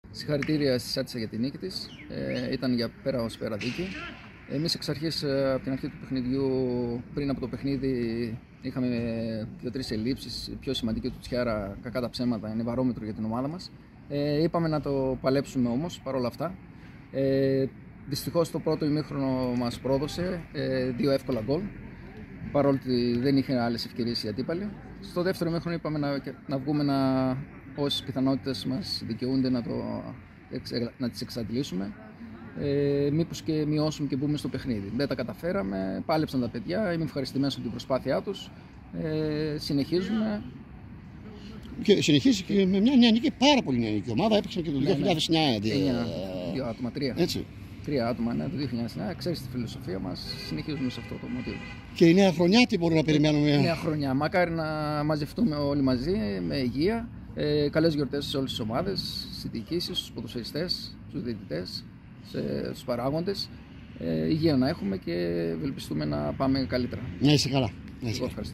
Συγχαρητήρια στη Σάτισσα για την νίκη της. Ήταν για πέρα ως πέρα δίκη. Εμείς εξ αρχής, από την αρχή του παιχνιδιού, πριν από το παιχνίδι, είχαμε 2-3 ελλείψεις. Η πιο σημαντική του Τσιάρα, κακά τα ψέματα, είναι βαρόμετρο για την ομάδα μας. Είπαμε να το παλέψουμε όμως παρόλα αυτά. Δυστυχώς το πρώτο ημίχρονο μας πρόδωσε 2 εύκολα γκολ, παρόλο ότι δεν είχε άλλες ευκαιρίες οι αντίπαλοι. Στο δεύτερο ημίχρονο είπαμε να βγούμε όσες πιθανότητες μας δικαιούνται να τις εξαντλήσουμε. Μήπως και μειώσουμε και μπούμε στο παιχνίδι. Δεν τα καταφέραμε, πάλεψαν τα παιδιά, είμαι ευχαριστημένος από την προσπάθειά τους. Συνεχίζουμε. Και συνεχίζει και με μια νεανική, πάρα πολύ νεανική ομάδα. Έπαιξαν και το 2009. 2 άτομα, 3. Έτσι. 3 άτομα, ναι, το 2009. Ξέρεις τη φιλοσοφία μας, συνεχίζουμε σε αυτό το μοτίβο. Και η νέα χρονιά τι μπορούμε να περιμένουμε? Νέα χρονιά. Μακάρι να μαζευτούμε όλοι μαζί με υγεία. Καλές γιορτές σε όλες τις ομάδες, στις διοικήσεις, στους ποδοσφαιριστές, στους διαιτητές, στους παράγοντες. Υγεία να έχουμε και ευελπιστούμε να πάμε καλύτερα. Να είσαι καλά. Εγώ ευχαριστώ.